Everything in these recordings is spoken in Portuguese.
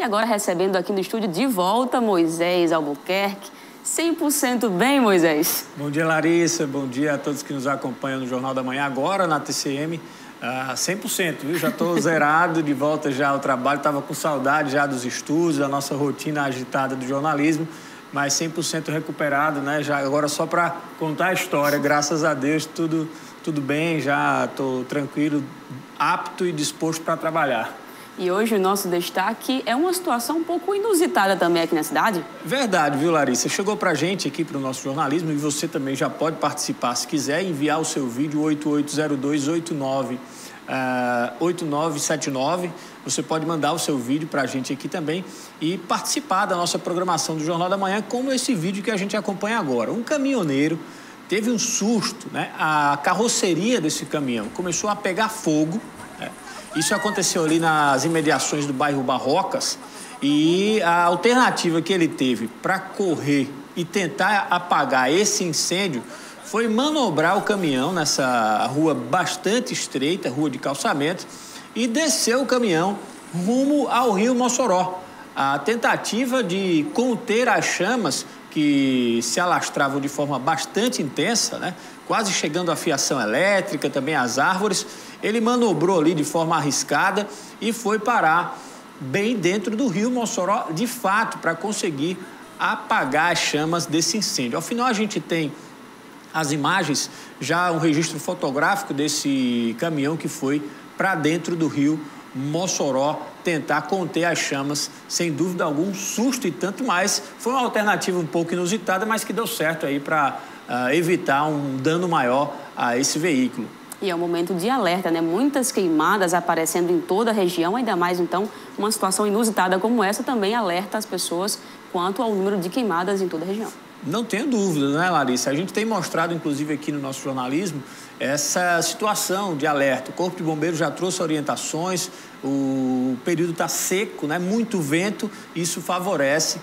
E agora recebendo aqui no estúdio de volta Moisés Albuquerque. 100% bem, Moisés? Bom dia, Larissa. Bom dia a todos que nos acompanham no Jornal da Manhã, agora na TCM. 100%, viu? Já estou zerado, de volta já ao trabalho. Estava com saudade já dos estudos, da nossa rotina agitada do jornalismo, mas 100% recuperado, né? Já agora só para contar a história, graças a Deus, tudo bem, já estou tranquilo, apto e disposto para trabalhar. E hoje o nosso destaque é uma situação um pouco inusitada também aqui na cidade. Verdade, viu, Larissa? Chegou para a gente aqui, para o nosso jornalismo, e você também já pode participar, se quiser, enviar o seu vídeo 88028979. Você pode mandar o seu vídeo para a gente aqui também e participar da nossa programação do Jornal da Manhã, como esse vídeo que a gente acompanha agora. Um caminhoneiro teve um susto, né? A carroceria desse caminhão começou a pegar fogo. Isso aconteceu ali nas imediações do bairro Barrocas e a alternativa que ele teve para correr e tentar apagar esse incêndio foi manobrar o caminhão nessa rua bastante estreita, rua de calçamento, e descer o caminhão rumo ao rio Mossoró. A tentativa de conter as chamas que se alastravam de forma bastante intensa, né? Quase chegando à fiação elétrica, também às árvores, ele manobrou ali de forma arriscada e foi parar bem dentro do rio Mossoró, de fato, para conseguir apagar as chamas desse incêndio. Ao final, a gente tem as imagens, já um registro fotográfico desse caminhão que foi para dentro do rio Mossoró tentar conter as chamas, sem dúvida algum, susto e tanto mais. Foi uma alternativa um pouco inusitada, mas que deu certo aí para evitar um dano maior a esse veículo. E é um momento de alerta, né? Muitas queimadas aparecendo em toda a região, ainda mais, então, uma situação inusitada como essa também alerta as pessoas quanto ao número de queimadas em toda a região. Não tenho dúvida, né, Larissa? A gente tem mostrado, inclusive, aqui no nosso jornalismo, essa situação de alerta. O Corpo de Bombeiros já trouxe orientações, o período está seco, né? Muito vento, isso favorece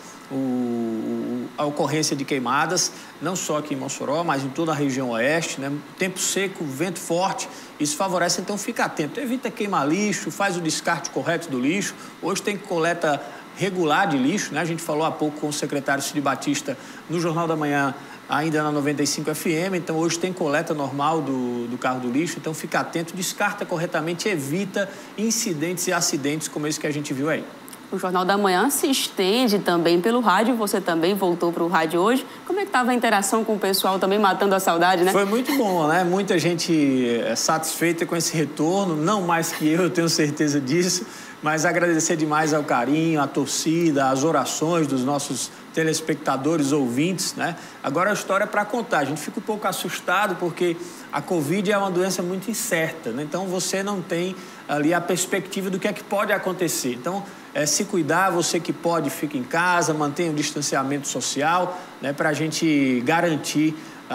a ocorrência de queimadas, não só aqui em Mossoró, mas em toda a região oeste, né? Tempo seco, vento forte, isso favorece, então fica atento, evita queimar lixo, faz o descarte correto do lixo. Hoje tem coleta regular de lixo, né? A gente falou há pouco com o secretário Cid Batista no Jornal da Manhã, ainda na 95 FM, então hoje tem coleta normal do carro do lixo, então fica atento, descarta corretamente, evita incidentes e acidentes como esse que a gente viu aí. O Jornal da Manhã se estende também pelo rádio, você também voltou para o rádio hoje. Como é que estava a interação com o pessoal também, matando a saudade, né? Foi muito bom, né? Muita gente satisfeita com esse retorno, não mais que eu tenho certeza disso, mas agradecer demais ao carinho, à torcida, às orações dos nossos telespectadores, ouvintes, né? Agora a história é para contar. A gente fica um pouco assustado porque a Covid é uma doença muito incerta, né? Então você não tem ali a perspectiva do que é que pode acontecer. Então, se cuidar, você que pode, fica em casa, mantenha o distanciamento social, né? Para a gente garantir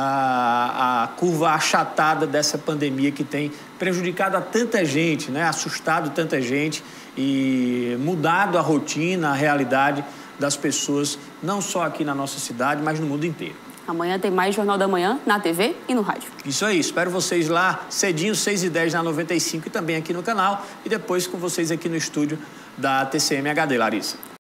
a curva achatada dessa pandemia que tem prejudicado a tanta gente, né? Assustado tanta gente e mudado a rotina, a realidade das pessoas, não só aqui na nossa cidade, mas no mundo inteiro. Amanhã tem mais Jornal da Manhã na TV e no rádio. Isso aí, espero vocês lá cedinho, 6h10 na 95 e também aqui no canal e depois com vocês aqui no estúdio da TCM HD, Larissa.